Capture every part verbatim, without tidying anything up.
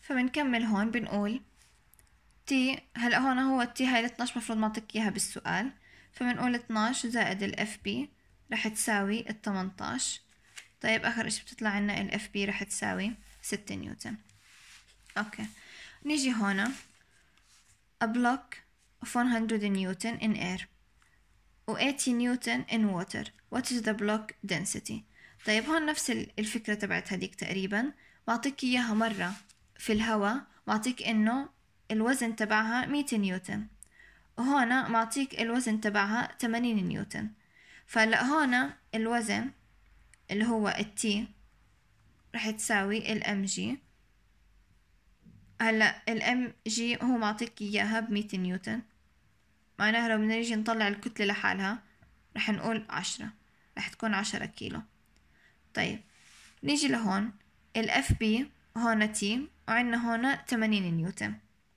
فبنكمل هون بنقول تي. هلا هون هو التي هاي ال اثناش مفروض معطيك اياها بالسؤال، فبنقول اثناش زائد الاف بي رح تساوي ال تمنتاش. طيب اخر اشي بتطلع عنا الاف بي رح تساوي ستة نيوتن. اوكي نيجي هون a block of one hundred newton in air و eighty newton in water. what is the block density؟ طيب هون نفس الفكرة تبعت هديك تقريبا، بعطيك اياها مرة في الهواء معطيك انه الوزن تبعها مية نيوتن، وهون معطيك الوزن تبعها ثمانين نيوتن. فهلا هون الوزن اللي هو التي رح تساوي الام جي. هلا الام جي هو معطيك اياها بمية نيوتن، معناها لو بدنا نيجي نطلع الكتلة لحالها رح نقول عشرة، رح تكون عشرة كيلو. طيب نيجي لهون الاف بي هون تي وعندنا هون ثمانين نيوتن.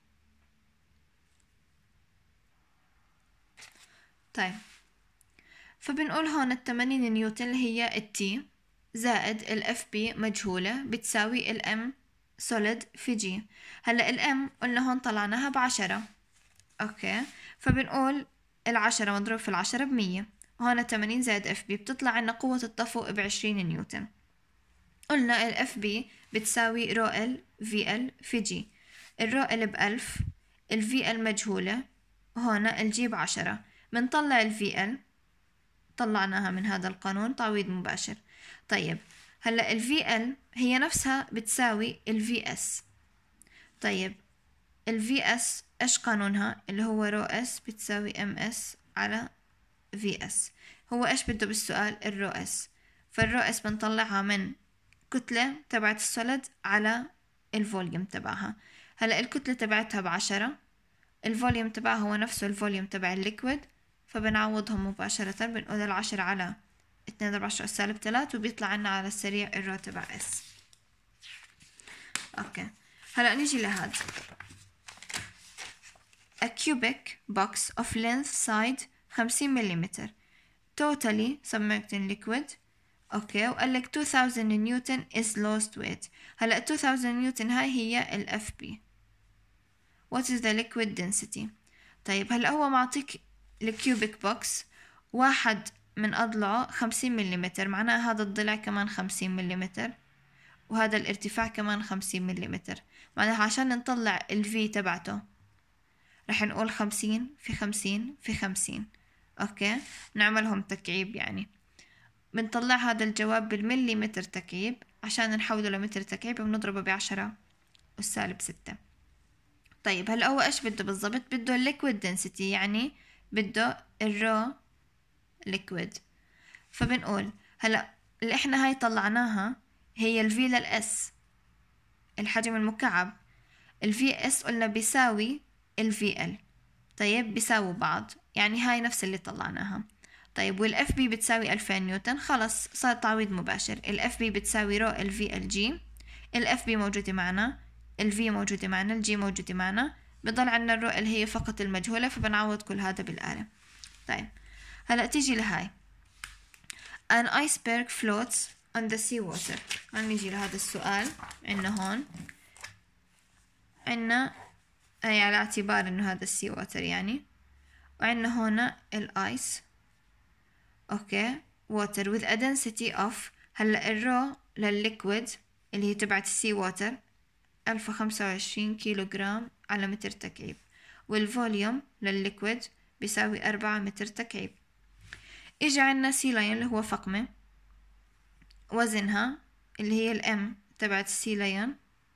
طيب فبنقول هون الثمانين نيوتن اللي هي التي زائد الاف بي مجهولة بتساوي الام سوليد في جي. هلا الام قلنا هون طلعناها بعشرة، اوكي فبنقول العشرة مضروب في العشرة بمية، هون ثمانين زائد اف بي بتطلع عنا قوة الطفو بعشرين نيوتن. قلنا الاف بي بتساوي رو ال في ال في جي. الرو ال بألف، الفي ال مجهولة، هون الجي بعشرة. بنطلع الفي ال، طلعناها من هذا القانون تعويض مباشر. طيب هلا الفي ال هي نفسها بتساوي الفي اس. طيب الفي اس ايش قانونها؟ اللي هو رو اس بتساوي ام اس على في اس. هو ايش بده بالسؤال؟ الرو اس. فالرو اس بنطلعها من كتلة تبعت السوليد على الفوليوم تبعها. هلا الكتلة تبعتها بعشرة، الفوليوم تبعها هو نفسه الفوليوم تبع الليكويد، فبنعوضهم مباشرة. بنقول العشرة على اثنين ضرب عشرة سالب ثلاثة وبيطلع عنا على السريع الرو تبع اس. اوكي هلا نيجي لهذا a cubic box of length side خمسين مليمتر totally submerged in liquid. اوكي وقال لك two thousand نيوتن is lost weight. هلا two thousand نيوتن هاي هي ال اف بي. what is the liquid density؟ طيب هلا هو معطيك الكيوبيك بوكس واحد من أضلعه خمسين مليمتر، معناها هذا الضلع كمان خمسين مليمتر وهذا الارتفاع كمان خمسين مليمتر. معناها عشان نطلع الفي تبعته رح نقول خمسين في خمسين في خمسين. اوكي نعملهم تكعيب، يعني بنطلع هذا الجواب بالمليمتر تكعيب، عشان نحوله لمتر تكعيب بنضربه بعشرة والسالب ستة. طيب هلا هو ايش بده بالضبط؟ بده الليكويد دنسيتي، يعني بده الرو ليكويد. فبنقول هلا اللي احنا هاي طلعناها هي الفي للاس، الحجم المكعب. الفي اس قلنا بيساوي الفي ال. طيب بيساووا بعض، يعني هاي نفس اللي طلعناها. طيب والاف بي بتساوي ألفين نيوتن، خلص صار تعويض مباشر. الاف بي بتساوي رو الفي الجي، الاف بي موجودة معنا، الفي موجودة معنا، الجي موجودة معنا، بضل عنا الرو اللي هي فقط المجهولة، فبنعوض كل هذا بالآلة. طيب هلا تيجي لهاي an iceberg floats on the sea water. هنيجي لهذا السؤال. عنا هون عنا هي على اعتبار انه هذا السي ووتر يعني، وعنا هنا الايس. اوكي water with a density of. هلا الرو للليكويد اللي هي تبعت السي ووتر ألف وخمسة وعشرين كيلو جرام على متر تكعيب، والفوليوم للليكويد بيساوي أربعة متر تكعيب. اجى عنا سي لاين اللي هو فقمة، وزنها اللي هي الام تبعت السي لاين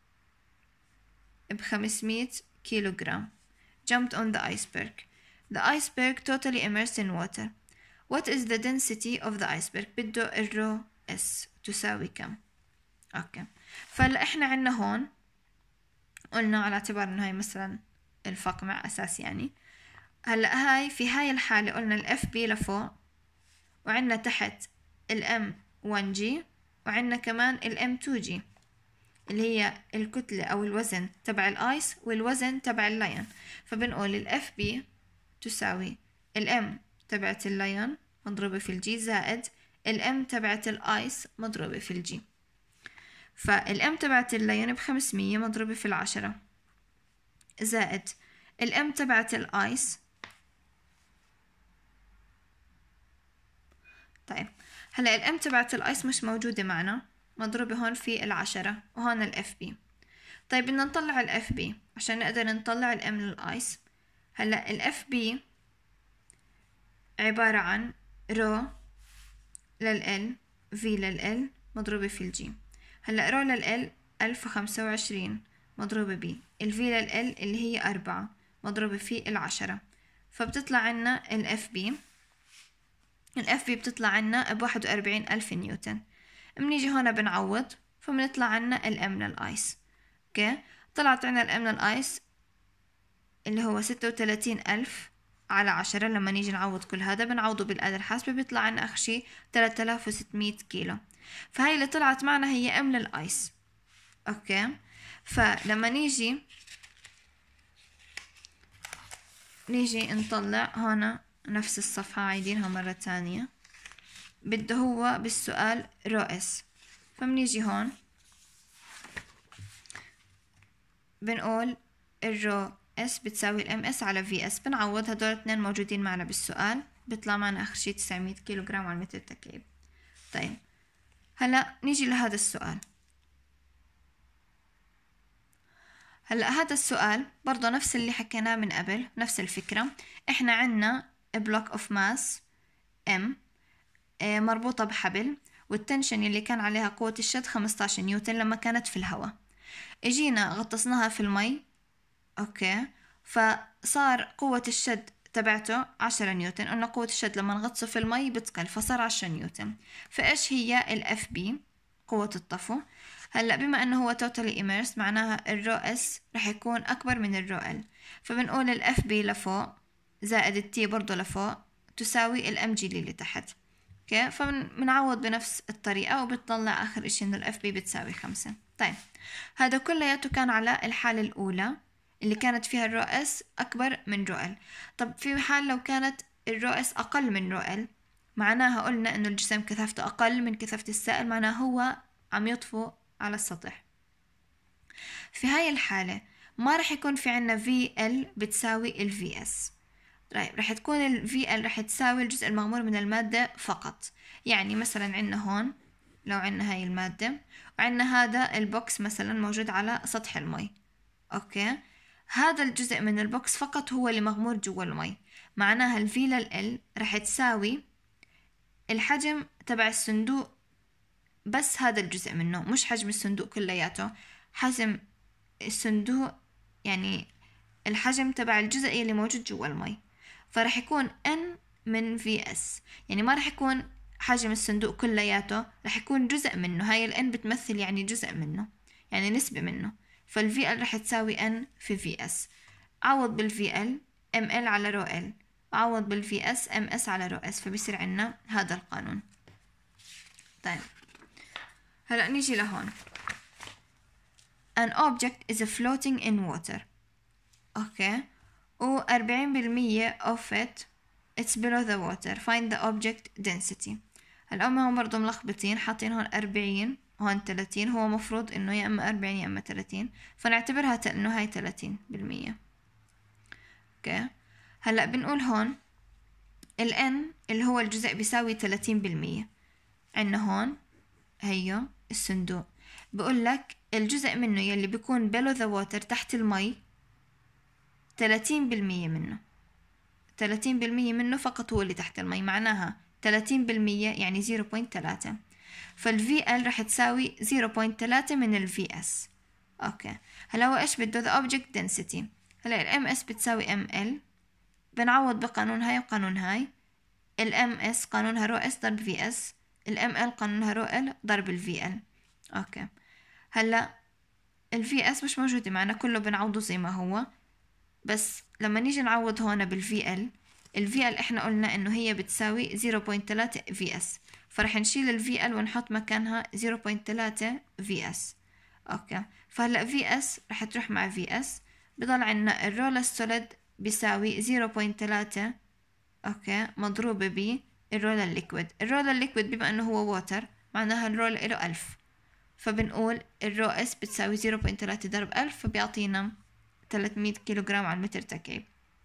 بخمسمية كيلو جرام. jumped on the iceberg. The iceberg totally immersed in water. What is the density of the iceberg؟ بده الرو اس تساوي كم؟ اوكي فهلا احنا عنا هون قلنا على اعتبار انه هاي مثلا الفقمة اساس يعني. هلا هاي في هاي الحالة قلنا الاف بي لفوق، وعنا تحت الام واحد جي، وعنا كمان الام اثنين جي اللي هي الكتلة أو الوزن تبع الآيس والوزن تبع اللاين. فبنقول الاف بي تساوي الام تبعت اللاين مضروبة في الجي زائد الام تبعت الآيس مضروبة في الجي. فالام تبعت اللين بخمسمية مضروبة في العشرة زائد الام تبعت الايس. طيب هلا الام تبعت الايس مش موجودة معنا، مضروبة هون في العشرة وهون الاف بي. طيب بدنا نطلع الاف بي عشان نقدر نطلع الام للايس. هلا الاف بي عبارة عن رو للال في للال مضروبة في الجي. هلا رو للال ألف وخمسة وعشرين مضروبة ب الفي للال اللي هي أربعة مضروبة في العشرة، فبتطلع عنا الاف بي. الاف بي بتطلع عنا بواحد وأربعين ألف نيوتن. بنيجي هنا بنعوض فبنطلع عنا الام للايس. اوكي طلعت عنا الام للايس اللي هو ستة وثلاثين ألف على عشرة. لما نيجي نعوض كل هذا بنعوضه بالآلة الحاسبة بيطلع عنا آخر شي ثلاثة آلاف وستمية كيلو. فهي اللي طلعت معنا هي ام للايس. اوكي فلما نيجي نيجي نطلع هنا نفس الصفحة عايدينها مرة تانية، بده هو بالسؤال رو اس. فبنيجي هون بنقول الرو اس بتساوي الام اس على في اس. بنعوض هدول اثنين موجودين معنا بالسؤال، بيطلع معنا اخر شي تسعمية كيلو جرام على متر تكعيب. طيب هلا نيجي لهذا السؤال. هلا هذا السؤال برضه نفس اللي حكيناه من قبل، نفس الفكرة. احنا عنا بلوك اوف ماس ام مربوطة بحبل، والتنشن اللي كان عليها قوة الشد خمستاشر نيوتن لما كانت في الهواء. اجينا غطسناها في المي، اوكي فصار قوة الشد تبعته عشرة نيوتن. قلنا قوة الشد لما نغطسه في المي بتقل فصار عشرة نيوتن. فايش هي الاف بي؟ قوة الطفو. هلا بما انه هو توتالي immersed معناها الرو اس رح يكون اكبر من الرو ال، فبنقول الاف بي لفوق زائد التي برضو لفوق تساوي الام جي اللي تحت. اوكي فبنعوض بنفس الطريقة وبتطلع اخر اشي انه الاف بي بتساوي خمسة. طيب هذا كلياته كان على الحالة الاولى اللي كانت فيها الرو اس اكبر من رو ال. طب في حال لو كانت الرو اس اقل من رو ال، معناها قلنا انه الجسم كثافته اقل من كثافة السائل، معناها هو عم يطفو على السطح. في هاي الحالة ما رح يكون في عنا في ال بتساوي ال في اس. طيب رح تكون ال في ال رح تساوي الجزء المغمور من المادة فقط. يعني مثلا عنا هون لو عنا هاي المادة وعنا هذا البوكس مثلا موجود على سطح المي، اوكي هذا الجزء من البوكس فقط هو اللي مغمور جوا المي، معناها ال في لل L رح تساوي الحجم تبع الصندوق بس هذا الجزء منه، مش حجم الصندوق كلياته، حجم الصندوق يعني الحجم تبع الجزء اللي موجود جوا المي. فرح يكون N من في اس، يعني ما رح يكون حجم الصندوق كلياته، رح يكون جزء منه. هاي ال N بتمثل يعني جزء منه، يعني نسبة منه. فال في ال رح تساوي N في في اس. عوض بال في ال ام ال على رو ال، عوض بال في اس ام اس على رو اس، فبيصير عنا هذا القانون. طيب هلأ نيجي لهون. An object is floating in water. اوكي و أربعين بالمية of it it's below the water. find the object density. هلا هم برضو ملخبطين، حاطين هون أربعين هون ثلاثين، هو مفروض انه يا اما أربعين يا اما ثلاثين، فنعتبرها ت... انه هاي ثلاثين بالمية. اوكي هلا بنقول هون ال N اللي هو الجزء بيساوي ثلاثين بالمية. عنا هون هيو الصندوق، بقول لك الجزء منه يلي بيكون below the water تحت المي ثلاثين بالمية منه، ثلاثين بالمية منه فقط هو اللي تحت المي، معناها ثلاثين بالمية يعني صفر فاصلة ثلاثة. فال في ال رح تساوي صفر فاصلة ثلاثة من ال في اس. اوكي هلا هو ايش بده؟ the object density. هلا ال ام اس بتساوي ام ال، بنعوض بقانون هاي وقانون هاي. ال ام اس قانونها رو اس ضرب في اس، ال ام ال قانونها رو ال ضرب ال في ال. اوكي هلا ال في اس مش موجودة معنا، كله بنعوضه زي ما هو، بس لما نيجي نعوض هون بال في ال، ال في ال احنا قلنا انه هي بتساوي صفر فاصلة ثلاثة في اس، فرح نشيل ال في ال ونحط مكانها صفر فاصلة ثلاثة في اس. اوكي فهلا في اس رح تروح مع في اس، بضل عنا الرول السوليد بيساوي صفر فاصلة ثلاثة اوكي مضروبة ب الرول الليكويد. الرول الليكويد بما انه هو ووتر معناها الرول له ألف. فبنقول الرو اس بتساوي زيرو فاصلة ثلاثة ضرب ألف، فبيعطينا ثلاثمية كيلوغرام على المتر تكعيب.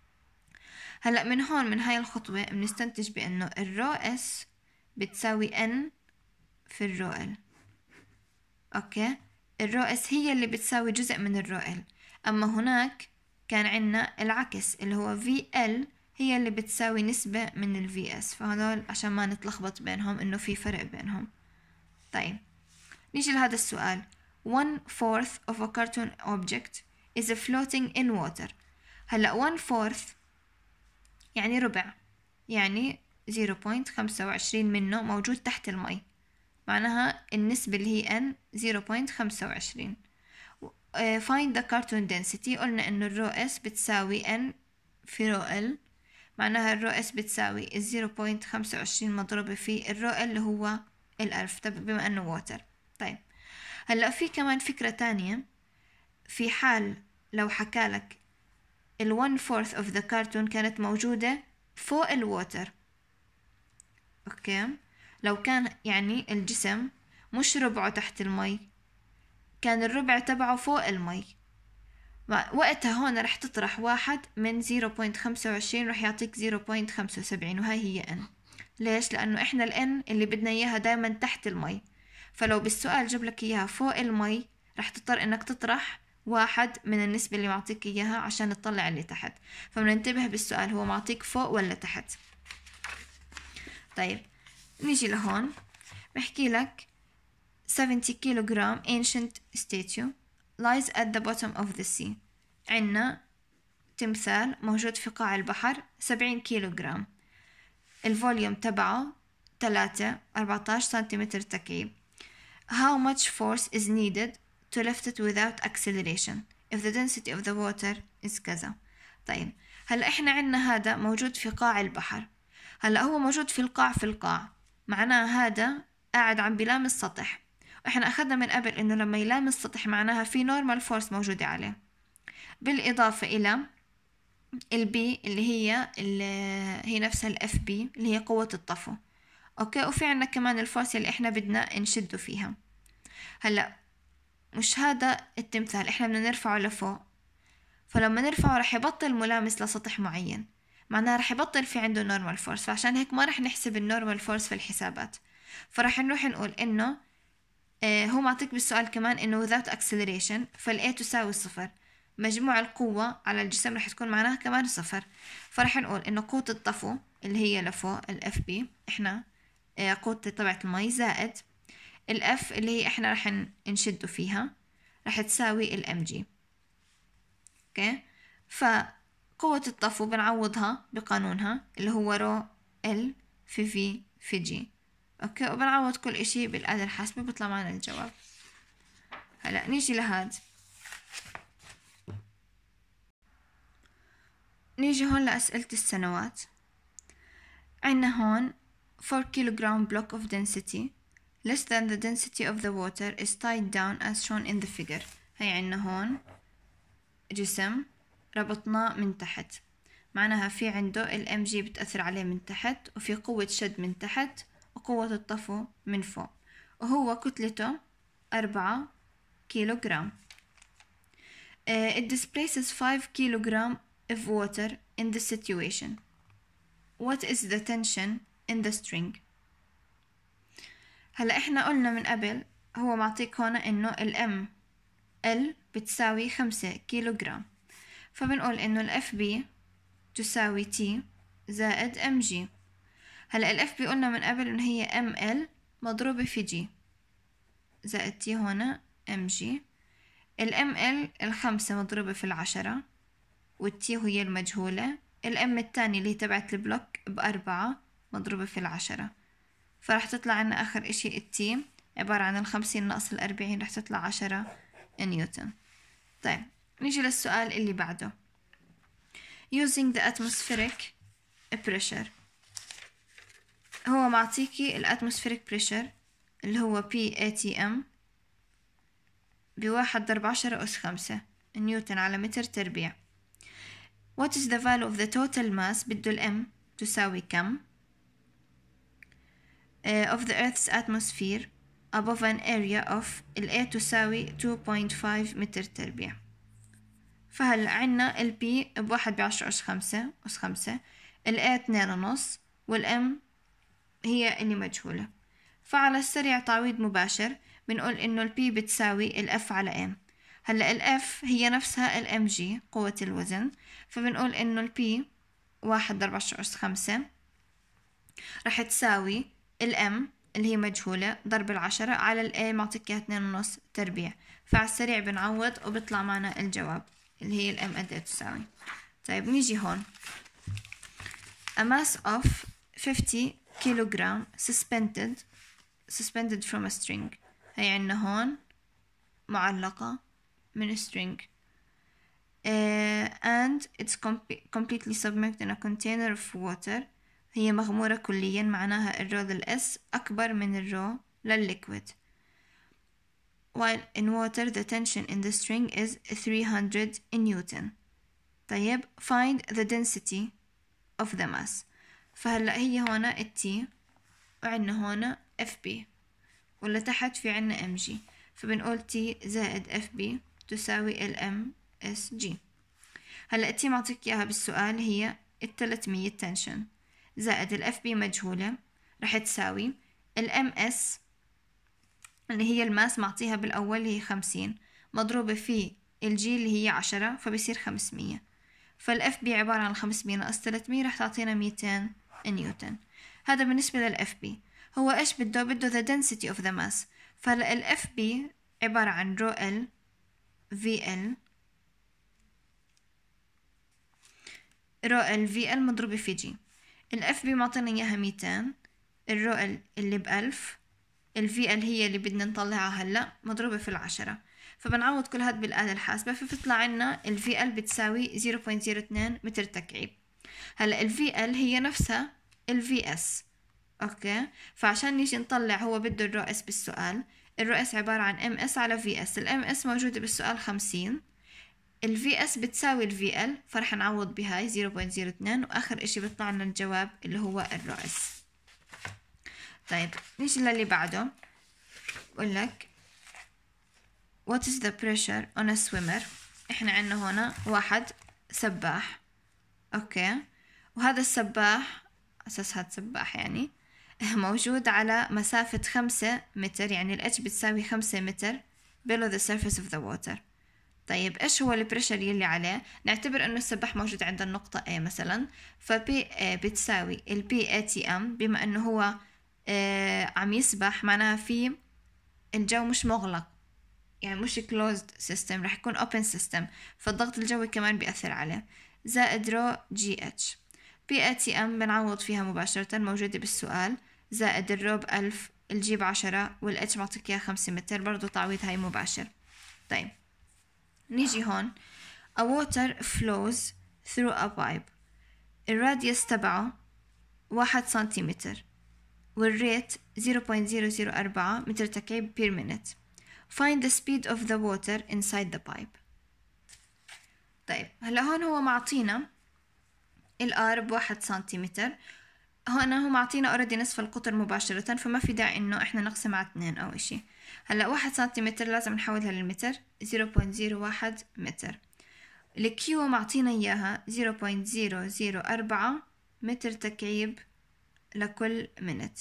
هلأ من هون من هاي الخطوة بنستنتج بأنه الرو اس بتساوي ان في الرو ال. اوكي، الرو اس هي اللي بتساوي جزء من الرو ال، اما هناك كان عنا العكس اللي هو في ال هي اللي بتساوي نسبة من ال في اس، فهذول عشان ما نتلخبط بينهم انه في فرق بينهم. طيب نيجي لهذا السؤال. one fourth of a cartoon object is floating in water. هلا one fourth يعني ربع، يعني زيرو فاصلة خمسة وعشرين منه موجود تحت المي، معناها النسبة اللي هي n زيرو فاصلة خمسة وعشرين. uh, find the cartoon density. قلنا انه الرو اس بتساوي n في رو ال، معناها الرو اس بتساوي زيرو فاصلة خمسة وعشرين مضروبة في الرو ال اللي هو الألف بما انه ووتر. طيب هلأ في كمان فكرة تانية، في حال لو حكالك ال one fourth of the cartoon كانت موجودة فوق الووتر. اوكي، لو كان يعني الجسم مش ربعه تحت المي، كان الربع تبعه فوق المي، وقتها هون رح تطرح واحد من زيرو فاصلة خمسة وعشرين رح يعطيك زيرو فاصلة خمسة وسبعين، وهاي هي n. ليش؟ لأنه إحنا ال n اللي بدنا إياها دايما تحت المي، فلو بالسؤال جاب لك إياها فوق المي رح تضطر إنك تطرح واحد من النسبة اللي معطيك إياها عشان تطلع اللي تحت، فبننتبه بالسؤال هو معطيك فوق ولا تحت. طيب نيجي لهون بحكي لك seventy kilogram ancient statue lies at the bottom of the sea. عنا تمثال موجود في قاع البحر سبعين كيلوغرام، الفوليوم تبعه ثلاثة أربعتاشر سنتيمتر تكعيب. How much force is needed to lift it without acceleration if the density of the water is كذا. طيب هلا احنا عنا هذا موجود في قاع البحر، هلا هو موجود في القاع في القاع، معناها هذا قاعد عم بيلام السطح، احنا اخذنا من قبل انه لما يلام السطح معناها في نورمال فورس موجودة عليه، بالاضافة الى البي اللي هي اللي هي نفسها الاف بي اللي هي قوة الطفو. اوكي، وفي عنا كمان الفورس اللي احنا بدنا نشده فيها. هلا مش هذا التمثال احنا بدنا نرفعه لفوق، فلما نرفعه رح يبطل ملامس لسطح معين، معناها رح يبطل في عنده نورمال فورس، فعشان هيك ما رح نحسب النورمال فورس في الحسابات، فرح نروح نقول انه آه هو معطيك بالسؤال كمان انه without acceleration، فال A تساوي صفر، مجموع القوة على الجسم رح تكون معناها كمان صفر، فرح نقول انه قوة الطفو اللي هي لفوق ال F B احنا آه قوة طبيعة المي زائد ال F اللي هي احنا رح نشده فيها رح تساوي ال M G. اوكي، فقوة الطفو بنعوضها بقانونها اللي هو رو L في V في G. اوكي، وبنعوض كل اشي بالآلة الحاسبة بيطلع معنا الجواب. هلا نيجي لهاد، نيجي هون لأسئلة السنوات. عنا هون four kilogram block of density less than the density of the water is tied down as shown in the figure. هي عنا هون جسم ربطناه من تحت، معناها في عنده ال M G بتأثر عليه من تحت، وفي قوة شد من تحت وقوة الطفو من فوق، وهو كتلته أربعة كيلوغرام. uh, it displaces five kilogram of water in this situation. What is the tension in the string? هلا احنا قلنا من قبل هو معطيك هنا انه ال M L بتساوي خمسة كيلوغرام، فبنقول انه ال F B تساوي T زائد M G. هلا ال F B قلنا من قبل انه هي M L مضروبة في G زائد T هنا M G. ال M L الخمسة مضروبة في العشرة، والتي هي المجهولة، الام التاني اللي هي تبعت البلوك بأربعة مضروبة في العشرة، فرح تطلع عنا آخر إشي التي عبارة عن الخمسين ناقص الأربعين رح تطلع عشرة نيوتن. طيب نيجي للسؤال اللي بعده. using the atmospheric pressure، هو معطيكي الاتموسفيريك بريشر اللي هو P A T M بواحد ضرب عشرة أس خمسة نيوتن على متر تربيع. What is the value of the total mass بده ال M تساوي كم uh, of the Earth's atmosphere above an area of ال A تساوي two point five متر تربيع. فهلا عنا ال P بواحد بعشرة أس خمسة أس خمسة، ال A اتنين ونص، وال M هي اللي مجهولة. فعلى السريع تعويض مباشر بنقول إنه ال P بتساوي ال F على M. هلا ال F هي نفسها ال M G قوة الوزن، فبنقول إنه ال P واحد ضرب عشرة أس خمسة رح تساوي ال M اللي هي مجهولة ضرب العشرة على ال A معطيك اتنين ونص تربيع. فعلى السريع بنعوض وبيطلع معنا الجواب اللي هي ال M قد ايه تساوي. طيب نيجي هون. A mass of fifty kilogram suspended suspended from a string. هي عنا هون معلقة من string uh, and it's com completely submerged in a container of water. هي مغمورة كليا، معناها الرو للS أكبر من الرو للliquid. While in water the tension in the string is three hundred newton. طيب find the density of the mass. فهلأ هي هنا T وعنا هنا F B، ولا تحت في عنا M G، فبنقول T زائد F B تساوي ال M S G. هلأ T معطيك إياها بالسؤال هي التلتمية تنشن زائد ال F B مجهولة، رح تساوي ال M S اللي هي الماس معطيها بالأول هي خمسين مضروبة في ال G اللي هي عشرة، فبصير خمسمية. فال F B عبارة عن خمسمية ناقص تلتمية رح تعطينا ميتين نيوتن. هذا بالنسبة لل F B. هو إيش بده؟ بده the density of the mass. فهلا ال F B عبارة عن رو L V L رو L V L مضروبة في G. ال F B معطينا إياها ميتين، الرو L اللي بألف، ال V L هي اللي بدنا نطلعها هلا مضروبة في العشرة. فبنعوض كل هاد بالآلة الحاسبة، فبتطلع عنا ال V L بتساوي زيرو فاصلة زيرو اثنين متر تكعيب. هلا ال V L هي نفسها ال V S. اوكي، فعشان نيجي نطلع هو بده الرو S بالسؤال، الرو S عبارة عن M S على V S. ال M S موجودة بالسؤال خمسين، ال V S بتساوي ال V L، فرح نعوض بهاي زيرو فاصلة زيرو اثنين، وآخر اشي بيطلع لنا الجواب اللي هو الرو S. طيب نيجي للي بعده، بقول لك what is the pressure on a swimmer. احنا عنا هنا واحد سباح، اوكي، وهذا السباح اساس هذا سباح يعني موجود على مسافة خمسة متر، يعني ال H بتساوي خمسة متر below the surface of the water. طيب ايش هو البريشر يلي عليه؟ نعتبر انه السباح موجود عند النقطة A مثلا، ف بي إيه بتساوي ال بي إيه تي إم، بما انه هو آه عم يسبح معناها في الجو مش مغلق، يعني مش closed system، رح يكون open system، فالضغط الجوي كمان بيأثر عليه، زائد رو جي اتش. بي إيه تي إم بنعوض فيها مباشرة موجودة بالسؤال، زائد الرو بألف، الجي بعشرة، والاتش معطيك اياه خمسة متر، برضو تعويض هاي مباشر. طيب نيجي هون a water flows through a pipe، الراديوس تبعه واحد سنتيمتر، والريت زيرو فاصلة زيرو زيرو أربعة متر تكعيب per minute. Find the speed of the water inside the pipe. طيب هلا هون هو معطينا الار بواحد سنتيمتر، هون هو معطينا اوريدي نصف القطر مباشرة، فما في داعي انه احنا نقسم على اثنين او اشي. هلا واحد سنتيمتر لازم نحولها للمتر، زيرو فاصلة زيرو واحد متر. الكيو معطينا اياها زيرو فاصلة زيرو زيرو أربعة متر تكعيب لكل منت.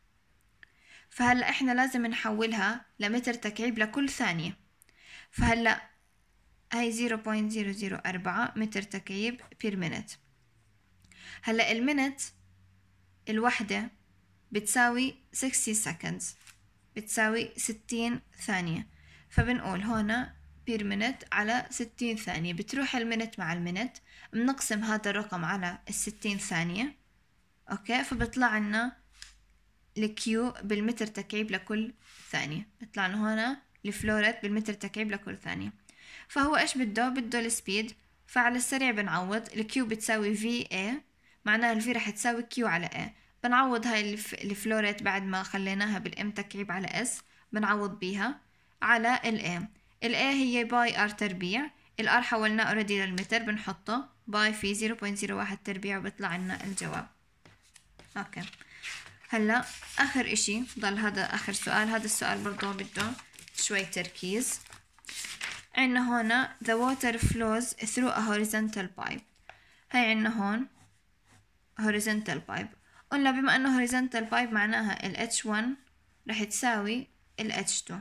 فهلا احنا لازم نحولها لمتر تكعيب لكل ثانية. فهلا هاي زيرو فاصلة زيرو زيرو أربعة متر تكعيب per minute. هلا المنت الوحدة بتساوي ستين seconds، بتساوي ستين ثانية، فبنقول هنا per minute على ستين ثانية، بتروح المنت مع المنت، بنقسم هذا الرقم على الستين ثانية، اوكي، فبطلع لنا الكيو بالمتر تكعيب لكل ثانية، بيطلع لنا هنا الفلوريت بالمتر تكعيب لكل ثانية. فهو ايش بده؟ بده السبيد، فعلى السريع بنعوض الكيو بتساوي في اي، معناها الفي رح تساوي كيو على اي، بنعوض هاي الفلوريت بعد ما خليناها بالام تكعيب على اس، بنعوض بيها على الاي. الاي هي باي ار تربيع، الار حولناه اوريدي للمتر، بنحطه باي في زيرو فاصلة زيرو واحد تربيع، وبيطلع لنا الجواب. اوكي، هلا آخر إشي ضل هذا آخر سؤال. هذا السؤال برضو بده شوي تركيز. عنا هنا the water flows through a horizontal pipe. هاي عنا هون horizontal pipe. قلنا بما أنه horizontal pipe معناها ال إتش ون رح تساوي ال إتش تو.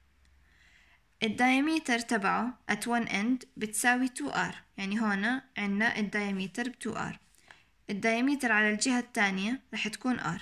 الدايمتر تبعه at one end بتساوي two r، يعني هنا عنا الدايمتر ب two r. الدايمتر على الجهة الثانية رح تكون r.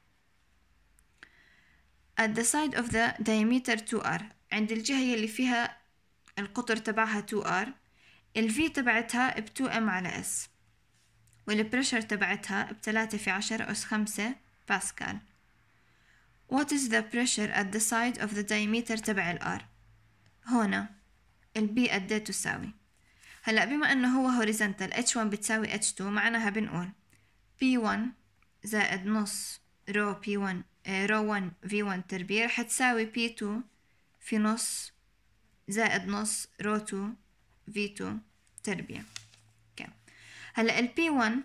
at the side of the diameter two r، عند الجهة اللي فيها القطر تبعها two r، ال V تبعتها ب two m على s، والبريشر تبعتها ب ثلاثة في عشرة أس خمسة باسكال. What is the pressure at the side of the diameter تبع ال R؟ هنا ال B قد تساوي. هلأ بما أنه هو horizontal إتش ون بتساوي إتش تو، معناها بنقول بي ون زائد نص رو بي ون رو ون في ون تربيع رح تساوي بي تو في نص زائد نص رو تو في تو تربيع. okay. هلأ ال بي ون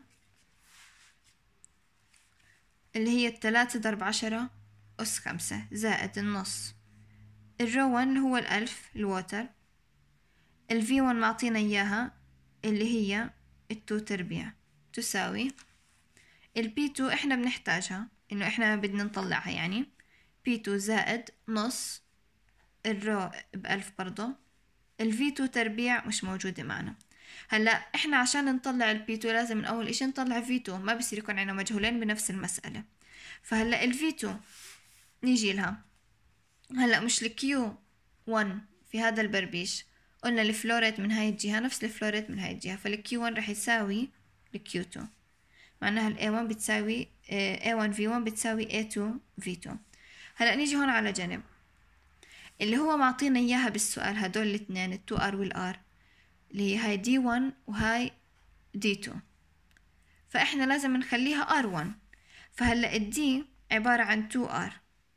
اللي هي التلاتة ضرب عشرة أس خمسة زائد النص الرو ون اللي هو الألف الوتر، ال في ون معطينا إياها اللي هي التو تربيع تساوي ال بي تو. إحنا بنحتاجها إنه إحنا بدنا نطلعها، يعني بي تو زائد نص الرو بألف برضو، ال في تو تربيع مش موجودة معنا. هلا إحنا عشان نطلع ال بي تو لازم من أول إشي نطلع في تو، ما بصير يكون عنا مجهولين بنفس المسألة. فهلا ال في تو نيجي لها. هلا مش ال كيو ون في هذا البربيش قلنا الفلوريت من هاي الجهة نفس الفلوريت من هاي الجهة، فال كيو ون رح يساوي ال كيو تو، معناها ال إيه ون بتساوي إيه ون في ون بتساوي إيه تو في تو. هلا نيجي هون على جنب اللي هو معطينا إياها بالسؤال هدول الاثنين ال تو آر وال R اللي هي هاي دي ون وهاي دي تو، فإحنا لازم نخليها آر ون. فهلا الدي عبارة عن تو آر،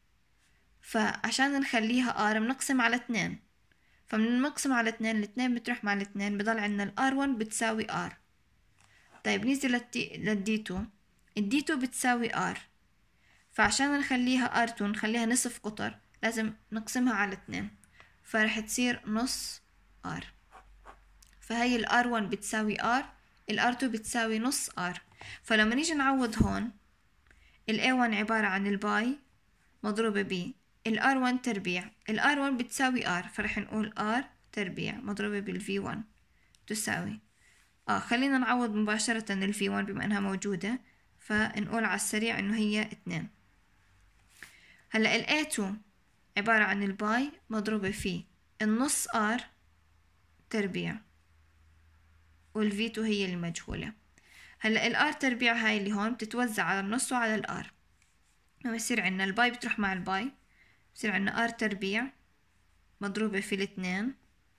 فعشان نخليها R بنقسم على اثنين، فمن نقسم على اثنين الاثنين بتروح مع الاثنين بضل عندنا ال آر ون بتساوي R. طيب نيجي للدي تو، الدي تو بتساوي R، فعشان نخليها آر تو نخليها نصف قطر لازم نقسمها على اثنين، فرح تصير نص R. فهي ال آر ون بتساوي R، ال آر تو بتساوي نص R. فلما نيجي نعوض هون ال إيه ون عبارة عن الباي مضروبة ب ال آر ون تربيع، ال آر ون بتساوي R، فرح نقول R تربيع مضروبة بال في ون تساوي اه خلينا نعوض مباشرة ال في ون بما انها موجودة، فنقول على السريع انه هي اثنين. هلا ال إيه تو عبارة عن الباي مضروبة في النص R تربيع، وال في تو هي المجهولة. هلا ال R تربيع هاي اللي هون بتتوزع على النص وعلى ال R، بصير عنا الباي بتروح مع الباي، بصير عنا R تربيع مضروبة في الاثنين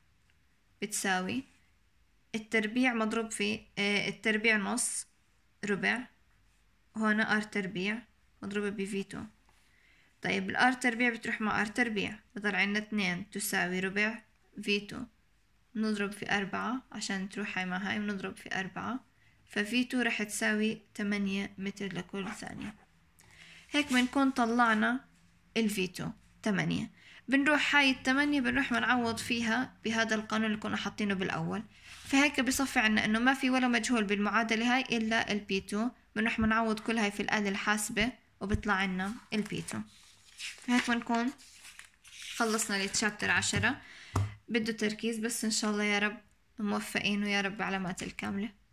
بتساوي التربيع مضروب في اه التربيع نص ربع، هنا R تربيع مضروبة ب في تو. طيب ال R تربيع بتروح مع R تربيع بضل عنا اثنين تساوي ربع في تو، نضرب في أربعة عشان تروح هاي مع هاي ونضرب في أربعة، ف في تو رح تساوي تمانية متر لكل ثانية. هيك بنكون طلعنا ال في تو تمانية. بنروح هاي التمانية بنروح بنعوض فيها بهذا القانون اللي كنا حاطينه بالأول، فهيك بصفي عنا إنه ما في ولا مجهول بالمعادلة هاي إلا ال بي تو. بنروح بنعوض كل هاي في الآلة الحاسبة وبيطلع لنا ال بي تو. هيك بنكون خلصنا لتشابتر عشرة. بده تركيز بس إن شاء الله يا رب موفقين ويا رب علامات الكاملة.